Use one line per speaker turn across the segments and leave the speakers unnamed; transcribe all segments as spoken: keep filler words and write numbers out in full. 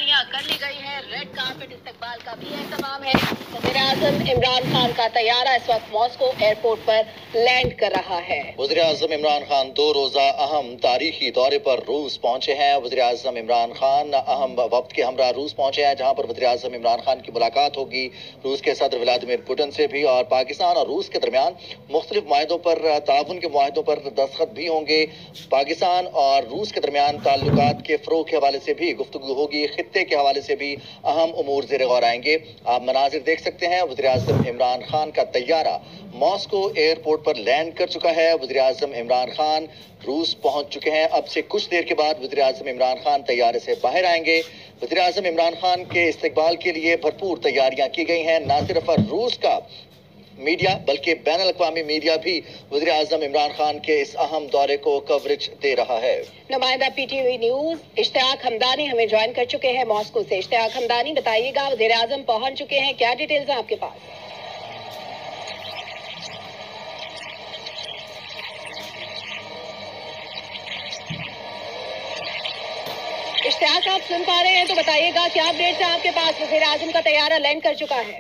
तैयारियां कर ली गई हैं। रेड कार्पेट इस्तकबाल का भी एहतमाम है। वज़ीर-ए-आज़म इमरान खान का तैयारा इस वक्त मॉस्को एयरपोर्ट पर लैंड कर रहा है।
वज़ीर-ए-आज़म इमरान खान दो रोज़ा अहम तारीखी दौरे पर रूस पहुंचे हैं। वज़ीर-ए-आज़म इमरान खान अहम वक्त के हमरा रूस पहुंचे हैं, जहां पर वज़ीर-ए-आज़म इमरान खान की मुलाकात होगी रूस के सदर व्लादिमीर पुतिन से भी, और पाकिस्तान और रूस के दरमियान मुख्तलिफ माहिदों पर ताउन के माहिदों पर दस्तखत भी होंगे। पाकिस्तान और रूस के दरमियान ताल्लुकात के फ़रोग़ के हवाले से भी गुफ्तगू होगी। खित्ते के हवाले से भी अहम उमूर ज़ेर गौर आएंगे। आप मनाजिर देख सकते हैं, वज़ीर-ए-आज़म इमरान खान का तैयारा मॉस्को एयरपोर्ट पर लैंड कर चुका है। वज़ीर-ए-आज़म इमरान खान रूस पहुंच चुके हैं। अब से कुछ देर के बाद वज़ीर-ए-आज़म इमरान खान तैयारे से बाहर आएंगे। वज़ीर-ए-आज़म इमरान खान के इस्तकबाल के लिए भरपूर तैयारियां की गई हैं। न सिर्फ रूस का मीडिया बल्कि बैन अल-अक़वामी मीडिया भी वज़ीर-ए-आज़म इमरान खान के इस अहम दौरे को कवरेज दे रहा है।
नुमाइंदा पीटीवी न्यूज इश्तियाक हमदानी हमें ज्वाइन कर चुके हैं मॉस्को से। इश्तियाक हमदानी, बताइएगा, वज़ीर-ए-आज़म पहुंच चुके हैं, क्या डिटेल्स हैं आपके पास? इश्तियाक, आप सुन पा रहे हैं तो बताइएगा, क्या अपडेट्स हैं आपके पास? वज़ीर-ए-आज़म का तैयारा लैंड कर चुका है।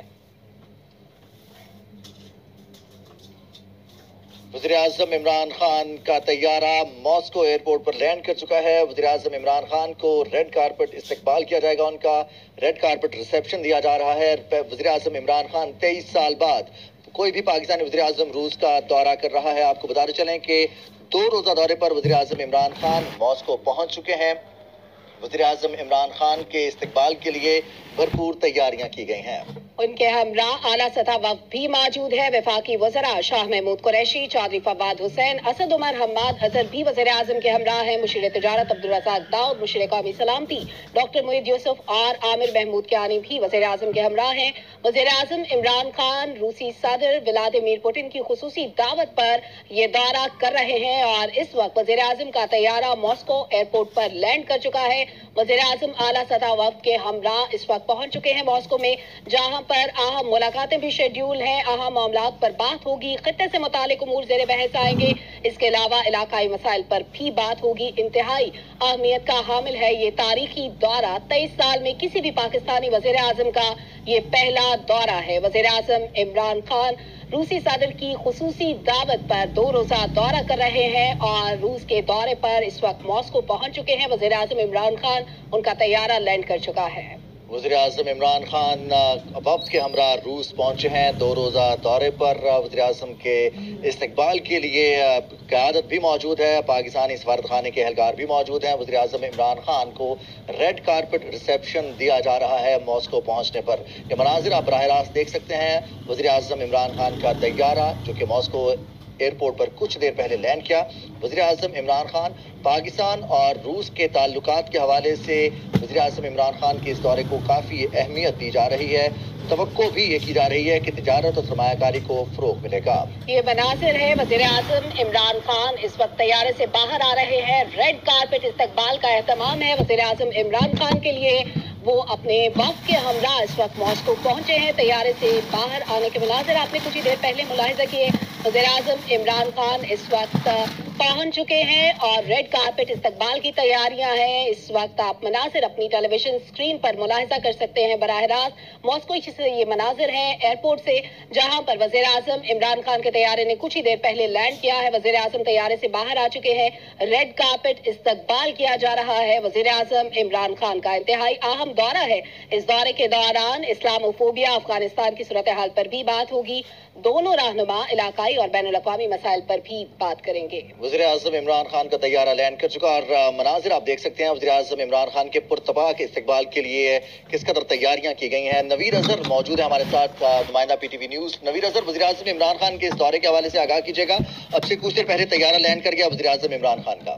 वज़ीर-ए-आज़म इमरान खान का तैयारा मॉस्को एयरपोर्ट पर लैंड कर चुका है। वज़ीर-ए-आज़म इमरान खान को रेड कारपेट इस्तकबाल किया जाएगा, उनका रेड कारपेट रिसेप्शन दिया जा रहा है। वज़ीर-ए-आज़म इमरान खान तेईस साल बाद कोई भी पाकिस्तानी वज़ीर-ए-आज़म रूस का दौरा कर रहा है। आपको बताते चलें कि दो रोज़ा दौरे पर वज़ीर-ए-आज़म इमरान खान मॉस्को पहुंच चुके हैं। वज़ीर-ए-आज़म इमरान खान के इस्तकबाल के लिए भरपूर तैयारियां की गई हैं।
उनके हमरा आला सतह वक्त भी मौजूद है। वफाकी वज़रा शाह महमूद कुरैशी, चौधरी फवाद हुसैन, असद उमर, हम्माद अजहर भी वज़ीर-ए-आज़म के हमरा हैं। मुशीर तिजारत अब्दुल रज़ाक दाऊद, मुशीर कौमी सलामती डॉक्टर मुईद यूसुफ और आमिर महमूद कियानी भी वज़ीर-ए-आज़म के हमरा हैं। वज़ीर-ए-आज़म इमरान खान रूसी सदर व्लादिमीर पुतिन की खुसूसी दावत पर ये दौरा कर रहे हैं और इस वक्त वज़ीर-ए-आज़म का तैयारा मॉस्को एयरपोर्ट पर लैंड कर चुका है। वज़ीर-ए-आज़म आला सतह वक्त के हमरा इस वक्त पहुंच चुके हैं मॉस्को में, जहां पर अहम मुलाकातें भी शेड्यूल हैं। अहम मामलात पर बात होगी, खित्ते से मुतालिक उमूर ज़ेर बहस आएंगे। इसके अलावा इलाकाई मसाइल पर भी बात होगी। इंतहाई अहमियत का हामिल है ये तारीखी दौरा। तेईस साल में किसी भी पाकिस्तानी वज़ीर-ए-आज़म का ये पहला दौरा है। वज़ीर-ए-आज़म इमरान खान रूसी सदर की खुसूसी दावत पर दो रोज़ा दौरा कर रहे हैं और रूस के दौरे पर इस वक्त मॉस्को पहुंच चुके हैं। वज़ीर-ए-आज़म इमरान खान, उनका तैयारा लैंड कर चुका है।
वज़ीर-ए-आज़म इमरान खान वक्त के हमरा रूस पहुंचे हैं दो रोज़ा दौरे पर। वज़ीर-ए-आज़म के इस्तकबाल के लिए क़यादत भी मौजूद है, पाकिस्तानी सफारत खाने के एहलकार भी मौजूद हैं। वज़ीर-ए-आज़म इमरान खान को रेड कारपेट रिसेप्शन दिया जा रहा है मॉस्को पहुंचने पर। ये मनाजिर आप बराह रास्त देख सकते हैं। वज़ीर-ए-आज़म इमरान खान का तैयारा जो कि मॉस्को एयरपोर्ट पर कुछ देर पहले लैंड किया। वज़ीर-ए-आज़म इमरान खान पाकिस्तान और रूस के ताल्लुकात के हवाले से वज़ीर-ए-आज़म इमरान खान के इस दौरे को काफ़ी अहमियत दी जा रही है। तवक्को भी ये की जा रही है कि तिजारत और सरमायाकारी को फ़रोग़ मिलेगा।
ये मनाज़िर है, वज़ीर-ए-आज़म इमरान खान इस वक्त तैयारे से बाहर आ रहे हैं। रेड कारपेट इस्तकबाल का एहतमाम है वज़ीर-ए-आज़म इमरान खान के लिए। वो अपने वक्त के हमरा इस वक्त मॉस्को पहुंचे हैं। तैयारे से बाहर आने के मनाज़िर आपने कुछ ही देर पहले मुलाहिज़ा किए। वज़ीर-ए-आज़म इमरान खान इस वक्त पहुंच चुके हैं और रेड कारपेट इस्तकबाल की तैयारियां हैं। इस वक्त आप मनाज़िर अपनी टेलीविजन स्क्रीन पर मुलाहिज़ा कर सकते हैं बराह रास्त। मॉस्को से ये मनाज़िर हैं एयरपोर्ट से, जहां पर वज़ीर-ए-आज़म इमरान खान के तैयारे ने कुछ ही देर पहले लैंड किया है। वज़ीर-ए-आज़म तैयारे से बाहर आ चुके हैं। रेड कारपेट इस्तकबाल किया जा रहा है वज़ीर-ए-आज़म इमरान खान का। इंतहाई अहम दौरा है। इस दौरे के दौरान इस्लामोफोबिया, अफगानिस्तान की सूरत हाल पर भी बात होगी। दोनों रहनुमा इलाकाई और बैन अल-अक़वामी मसाइल पर भी बात करेंगे।
वज़ीर-ए-आज़म इमरान खान का तैयारा लैंड कर चुका और मनाजिर आप देख सकते हैं। वज़ीर-ए-आज़म इमरान खान के पुरतबाक इस्तकबाल के लिए किस कदर तैयारियां की गई हैं। नवीर अजहर मौजूद है हमारे साथ, नुमाइंदा पीटीवी न्यूज़। नवीर अजहर, वज़ीर-ए-आज़म इमरान खान के इस दौरे के हवाले से आगाह कीजिएगा। अब से कुछ देर पहले तैयारा लैंड कर गया वज़ीर-ए-आज़म इमरान खान का।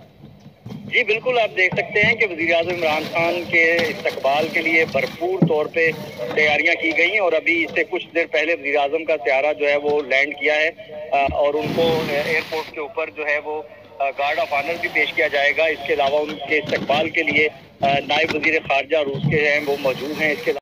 जी बिल्कुल, आप देख सकते हैं कि वज़ीर-ए-आज़म इमरान खान के इस्तकबाल के लिए भरपूर तौर पे तैयारियां की गई हैं और अभी इससे कुछ देर पहले वज़ीर-ए-आज़म का तैयारा जो है वो लैंड किया है और उनको एयरपोर्ट के ऊपर जो है वो गार्ड ऑफ ऑनर भी पेश किया जाएगा। इसके अलावा उनके इस्तकबाल के लिए नायब वज़ीर ख़ारजा रूस के हैं वो मौजूद हैं। इसके